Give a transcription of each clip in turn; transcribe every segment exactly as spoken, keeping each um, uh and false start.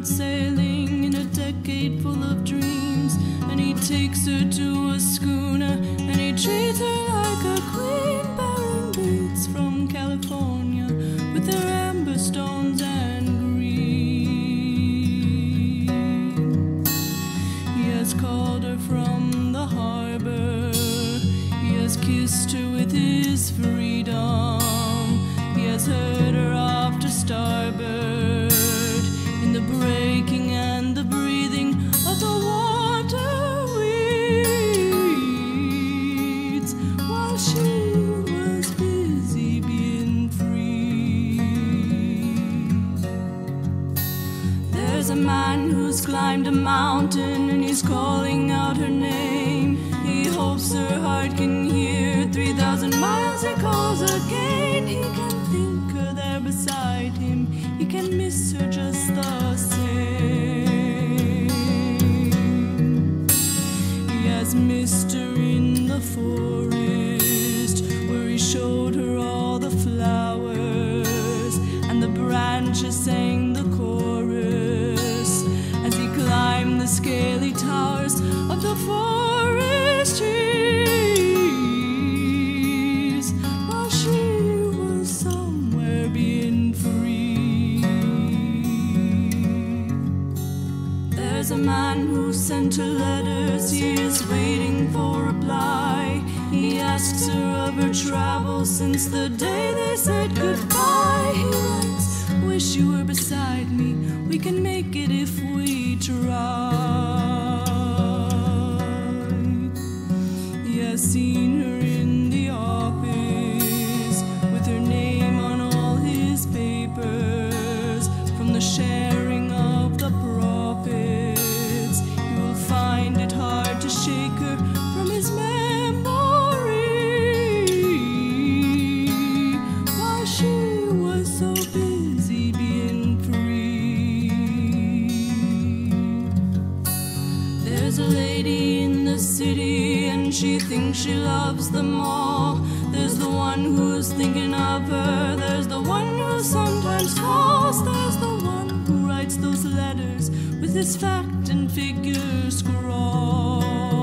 sailing in a decade full of dreams, and he takes her to a schooner and he treats her like a queen, bearing beads from California with their amber stones and green. He has called her from the harbor, he has kissed her with his freedom, he has heard her off to starboard in the breaking and the breathing of the water weeds, while she was busy being free. There's a man who's climbed a mountain and he's calling out her name. He hopes her heart can hear. Three thousand miles he calls again. He can think her there beside him, he can miss her just the same. He has missed her in the forest, where he showed her all the flowers, and the branches sang the chorus as he climbed the scaly towers of the forest trees, while she was somewhere being free. There's a man who sent her letters, he is waiting for a reply. He asks her of her travels since the day they said goodbye. He writes, wish you were beside me, we can make it if we try. He has seen her in the office with her name on all his papers, from the sharing of the profits. You will find it hard to shake her from his memory, while she was so busy being free. There's a lady in the city and she thinks she loves them all. There's the one who's thinking of her, there's the one who sometimes calls, there's the one who writes those letters with his fact and figure scrawl.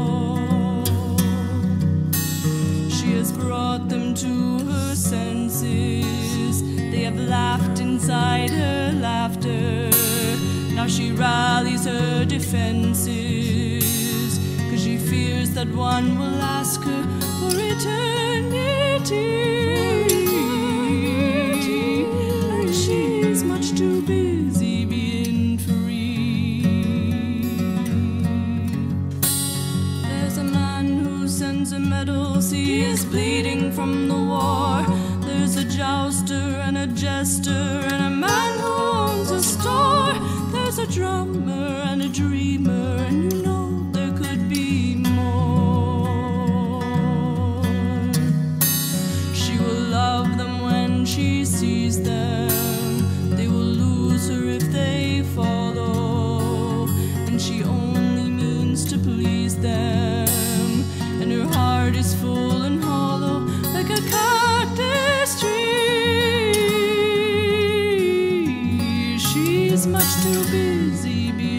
She has brought them to her senses, they have laughed inside her laughter. Now she rallies her defenses, 'cause she fears that one will ask her for eternity, and she's much too busy being free. There's a man who sends her medals, he is bleeding from the war. There's a jouster and a jester and a man who owns a store. There's a drummer and a dreamer, and you know there could be more. She will love them when she sees them, they will lose her if they follow, and she only means to please them, and her heart is full and hollow like a cactus tree. She's much too busy being